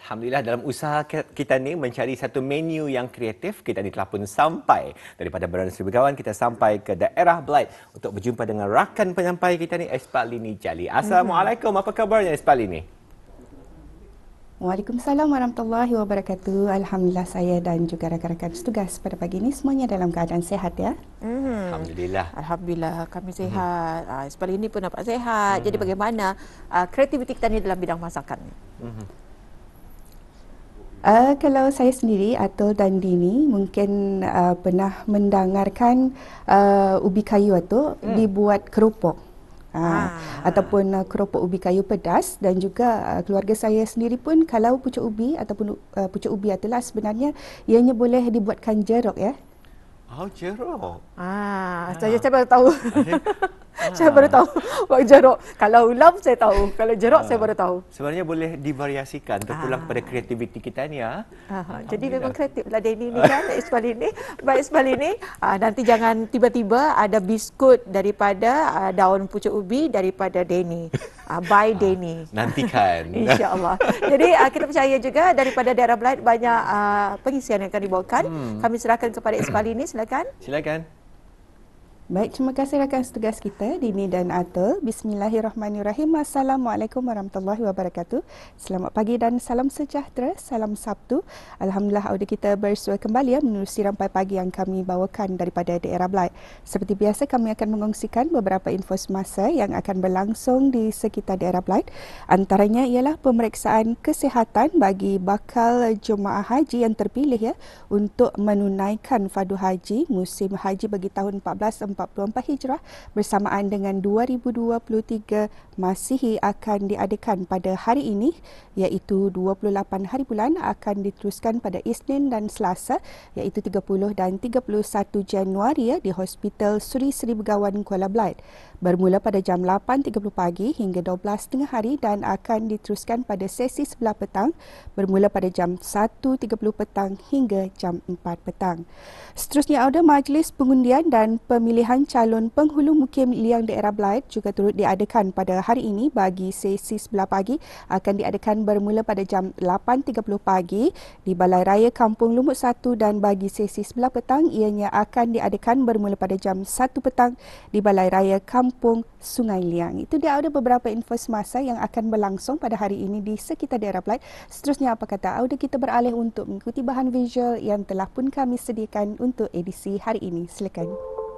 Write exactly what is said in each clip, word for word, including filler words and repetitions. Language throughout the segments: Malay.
Alhamdulillah, dalam usaha kita ni mencari satu menu yang kreatif, kita ni telah pun sampai daripada Beranda Seribu Kawan, kita sampai ke daerah Blight untuk berjumpa dengan rakan penyampai kita ni, Espalini Jali. Assalamualaikum, apa kabarnya Espalini? Waalaikumsalam warahmatullahi wabarakatuh. Alhamdulillah, saya dan juga rakan-rakan setugas pada pagi ini semuanya dalam keadaan sehat ya. Mm-hmm. Alhamdulillah. Alhamdulillah kami sehat. Mm-hmm. Uh, Espalini pun nampak sehat. Mm-hmm. Jadi bagaimana uh, kreativiti kita ni dalam bidang masakan? Mm-hmm. Uh, kalau saya sendiri, Atul dan Dini mungkin uh, pernah mendengarkan uh, ubi kayu itu mm. dibuat keropok. Uh, ah. Ataupun uh, keropok ubi kayu pedas, dan juga uh, keluarga saya sendiri pun kalau pucuk ubi ataupun uh, pucuk ubi itulah sebenarnya ianya boleh dibuatkan jeruk ya. Oh, jeruk. Ah, ah. Saya, saya baru tahu. Saya baru tahu buat jeruk. Kalau ulam saya tahu, kalau jeruk ah. saya baru tahu. Sebenarnya boleh divariasikan terpulang ah. pada kreativiti kita ni ya. Ah. Jadi memang kreatif lah Denny ni kan, Espalini. Baik Espalini, ah, nanti jangan tiba-tiba ada biskut daripada ah, daun pucuk ubi daripada Denny. Ah, by Denny. Ah, nantikan. InsyaAllah. Jadi ah, kita percaya juga daripada daerah Blight banyak ah, pengisian yang akan dibawakan. Hmm. Kami serahkan kepada Espalini, silakan. Silakan. Baik, terima kasih rakan setugas kita, Dini dan Atul. Bismillahirrahmanirrahim. Assalamualaikum warahmatullahi wabarakatuh. Selamat pagi dan salam sejahtera, salam Sabtu. Alhamdulillah, audio kita bersua kembali ya, menerusi rampai pagi yang kami bawakan daripada daerah Blight. Seperti biasa, kami akan mengongsikan beberapa info semasa yang akan berlangsung di sekitar daerah Blight. Antaranya ialah pemeriksaan kesihatan bagi bakal jemaah haji yang terpilih ya untuk menunaikan fardu haji musim haji bagi tahun empat belas empat puluh empat Hijrah bersamaan dengan dua ribu dua puluh tiga Masihi akan diadakan pada hari ini, iaitu dua puluh lapan hari bulan, akan diteruskan pada Isnin dan Selasa iaitu tiga puluh dan tiga puluh satu Januari ya, di Hospital Suri Sri Begawan Kuala Blight. Bermula pada jam lapan tiga puluh pagi hingga dua belas tengah hari dan akan diteruskan pada sesi sebelah petang bermula pada jam satu tiga puluh petang hingga jam empat petang. Seterusnya, audio majlis pengundian dan pemilihan calon penghulu mukim liang daerah Blight juga turut diadakan pada hari ini. Bagi sesi sebelah pagi akan diadakan bermula pada jam lapan tiga puluh pagi di Balai Raya Kampung Lumut satu, dan bagi sesi sebelah petang ianya akan diadakan bermula pada jam satu petang di Balai Raya Kampung Sungai Liang. Itu dia ada beberapa info semasa yang akan berlangsung pada hari ini di sekitar daerah Blight. Seterusnya, apa kata audio kita beralih untuk mengikuti bahan visual yang telah pun kami sediakan untuk edisi hari ini. Silakan.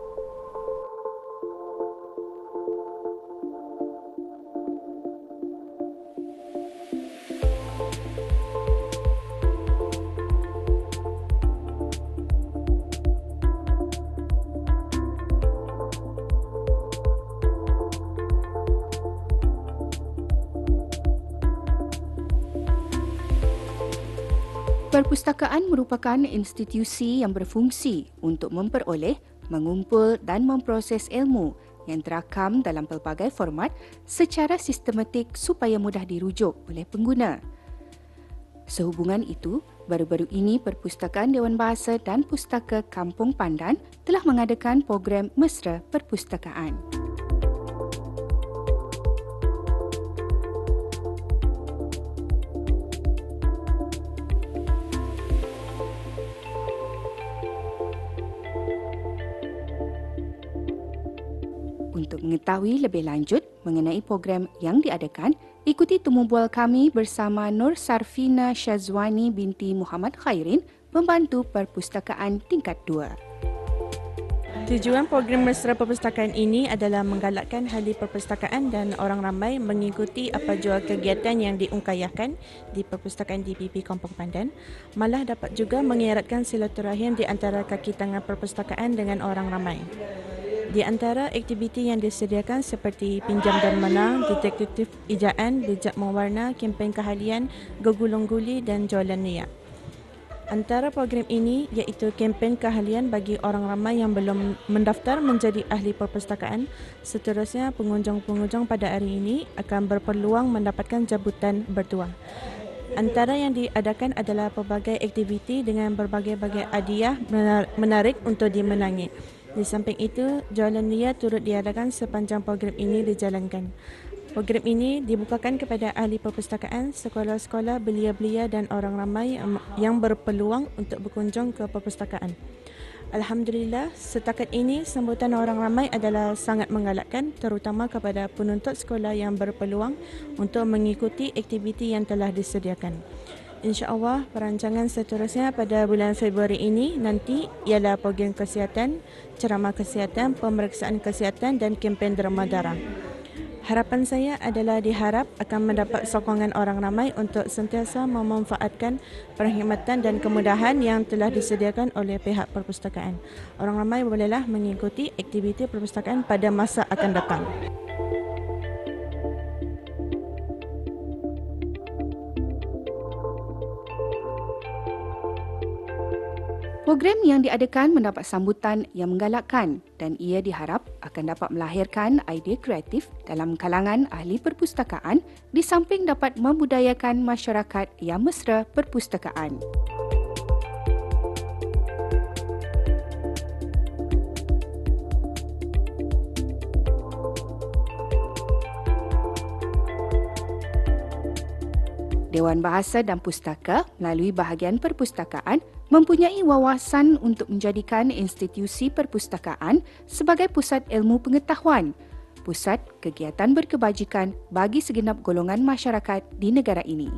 Perpustakaan merupakan institusi yang berfungsi untuk memperoleh, mengumpul dan memproses ilmu yang terakam dalam pelbagai format secara sistematik supaya mudah dirujuk oleh pengguna. Sehubungan itu, baru-baru ini Perpustakaan Dewan Bahasa dan Pustaka Kampung Pandan telah mengadakan program Mesra Perpustakaan. Untuk mengetahui lebih lanjut mengenai program yang diadakan, ikuti temu bual kami bersama Nur Sarfina Syazwani binti Muhammad Khairin, pembantu Perpustakaan tingkat dua. Tujuan program Mesra Perpustakaan ini adalah menggalakkan ahli perpustakaan dan orang ramai mengikuti apa jua kegiatan yang diungkayahkan di Perpustakaan D P P Kampung Pandan, malah dapat juga mengeratkan silaturahim di antara kaki tangan perpustakaan dengan orang ramai. Di antara aktiviti yang disediakan seperti pinjam dan menang, detektif ijaan, bijak mewarna, kempen keahlian, gegulung guli dan jualan niat. Antara program ini iaitu kempen keahlian bagi orang ramai yang belum mendaftar menjadi ahli perpustakaan. Seterusnya, pengunjung-pengunjung pada hari ini akan berpeluang mendapatkan jabatan bertuah. Antara yang diadakan adalah pelbagai aktiviti dengan berbagai-bagai hadiah menarik untuk dimenangi. Di samping itu, jualan liar turut diadakan sepanjang program ini dijalankan. Program ini dibukakan kepada ahli perpustakaan, sekolah-sekolah, belia-belia dan orang ramai yang berpeluang untuk berkunjung ke perpustakaan. Alhamdulillah, setakat ini sambutan orang ramai adalah sangat menggalakkan, terutama kepada penuntut sekolah yang berpeluang untuk mengikuti aktiviti yang telah disediakan. InsyaAllah, perancangan seterusnya pada bulan Februari ini nanti ialah program kesihatan, ceramah kesihatan, pemeriksaan kesihatan dan kempen derma darah. Harapan saya adalah diharap akan mendapat sokongan orang ramai untuk sentiasa memanfaatkan perkhidmatan dan kemudahan yang telah disediakan oleh pihak perpustakaan. Orang ramai bolehlah mengikuti aktiviti perpustakaan pada masa akan datang. Program yang diadakan mendapat sambutan yang menggalakkan dan ia diharap akan dapat melahirkan idea kreatif dalam kalangan ahli perpustakaan di samping dapat membudayakan masyarakat yang mesra perpustakaan. Dewan Bahasa dan Pustaka melalui bahagian perpustakaan mempunyai wawasan untuk menjadikan institusi perpustakaan sebagai pusat ilmu pengetahuan, pusat kegiatan berkebajikan bagi segenap golongan masyarakat di negara ini.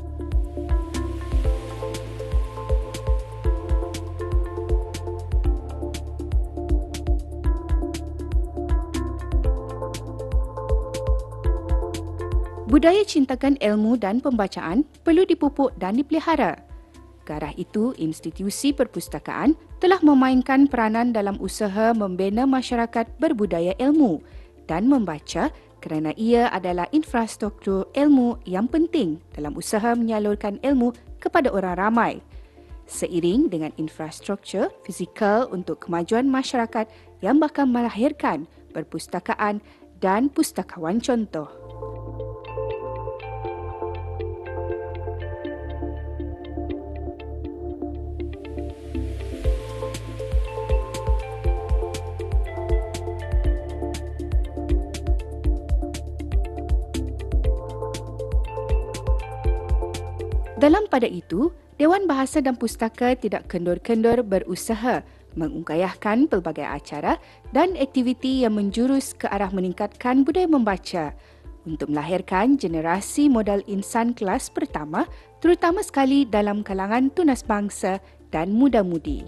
Budaya cintakan ilmu dan pembacaan perlu dipupuk dan dipelihara. Ke arah itu, institusi perpustakaan telah memainkan peranan dalam usaha membina masyarakat berbudaya ilmu dan membaca kerana ia adalah infrastruktur ilmu yang penting dalam usaha menyalurkan ilmu kepada orang ramai. Seiring dengan infrastruktur fizikal untuk kemajuan masyarakat yang bakal melahirkan perpustakaan dan pustakawan contoh. Dalam pada itu, Dewan Bahasa dan Pustaka tidak kendur-kendur berusaha mengungkayahkan pelbagai acara dan aktiviti yang menjurus ke arah meningkatkan budaya membaca untuk melahirkan generasi modal insan kelas pertama, terutama sekali dalam kalangan tunas bangsa dan muda-mudi.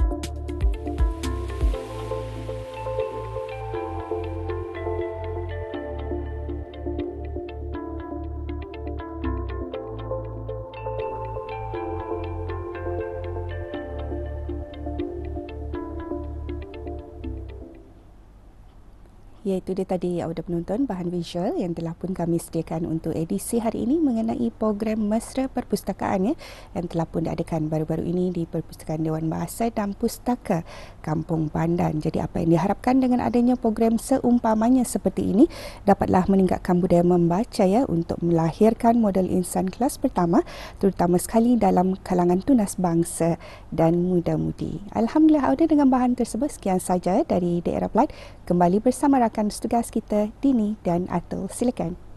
Iaitu dia tadi audio penonton bahan visual yang telah pun kami sediakan untuk edisi hari ini mengenai program Mesra Perpustakaan ya, yang telah pun diadakan baru-baru ini di Perpustakaan Dewan Bahasa dan Pustaka Kampung Pandan. Jadi apa yang diharapkan dengan adanya program seumpamanya seperti ini dapatlah meningkatkan budaya membaca ya untuk melahirkan model insan kelas pertama terutama sekali dalam kalangan tunas bangsa dan muda-mudi. Alhamdulillah audio dengan bahan tersebut sekian saja dari daerah Pelat. Kembali bersama rakan tugas kita Dini dan Atul. Silakan.